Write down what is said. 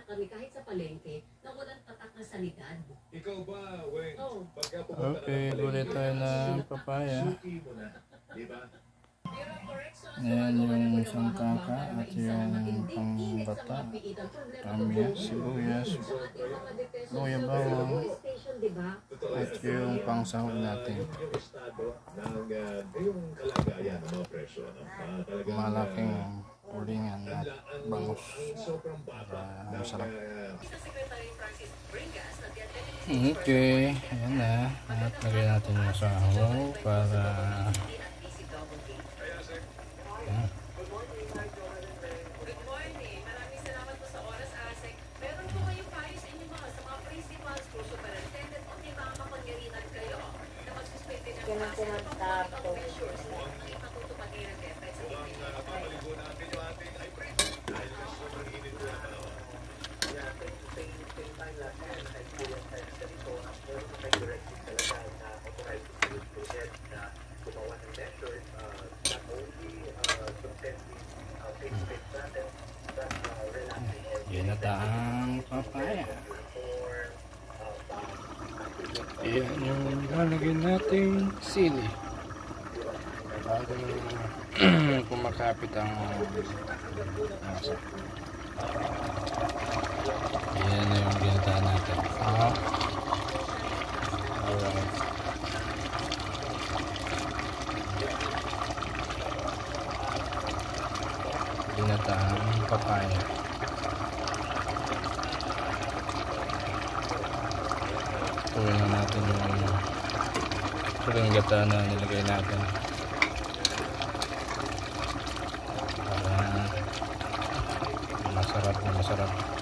kami kahit sa palengke na walang tatak na sanidad. Ikaw ba, Weng? Oh. Okay, ulit tayo ng papaya. Ayan yung isang kaka at yung pangbata, kamya, sibuyas, luya bawang, at yung pangsahog natin. Malaking ulingan at bangus para masarap. Okay, ayan na. At lagay natin yung sahog para ayan. Good morning. Maraming salamat po sa oras, Asek. Meron po kayong payo sa inyo mga sa mga principals, school superintendent o may mga kapangyarihan kayo na magsuspende ng klase na pang measures na ipatutupad ngayon ng DepEd sa Ginataang papaya. Ayan yung lalagyan nating sili bago kumakapit ang masa. Ayan na yung ginataan natin. Alright. Ginataang papaya. Tuloy na natin yung gata na nilagay natin para masarap na masarap.